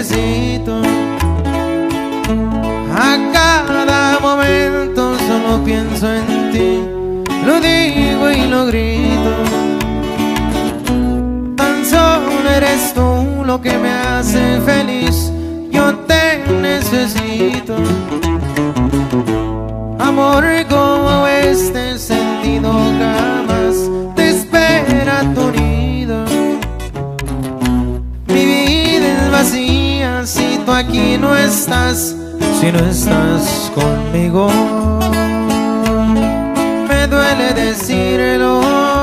necesito. A cada momento solo pienso en ti, lo digo y lo grito. Tan solo eres tú lo que me hace feliz, yo te necesito. Amor como este sentido jamás te espera tu nido. Mi vida es vacía si tú aquí no estás, si no estás conmigo. Me duele decirlo,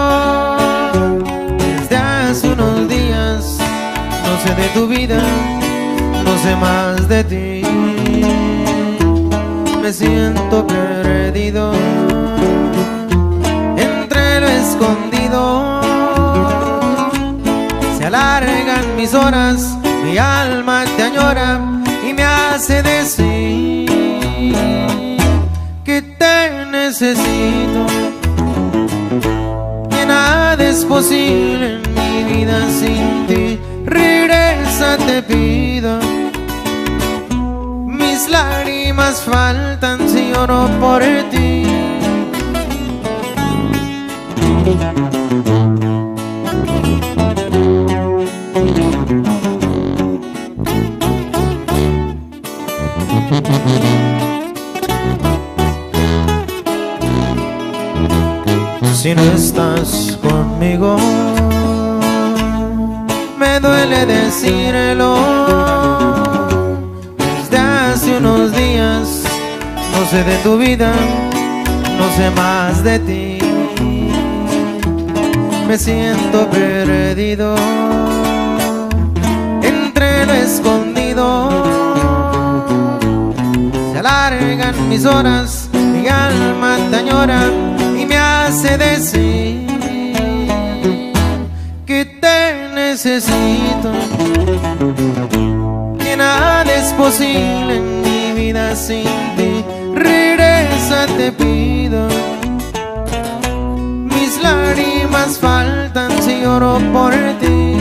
desde hace unos días no sé de tu vida, no sé más de ti. Me siento perdido entre lo escondido. Se alargan mis horas, mi alma te añora y me hace decir que te necesito. Que nada es posible en mi vida sin ti. Regresa, te pido. Mis lágrimas faltan si lloro por ti. Si no estás conmigo, me duele decirlo. Desde hace unos días no sé de tu vida, no sé más de ti. Me siento perdido entre lo escondido. Se alargan mis horas, mi alma te añora y me hace decir que te necesito. Que nada es posible en mi vida sin ti. Regresa, te pido. Mis lágrimas faltan si lloro por ti.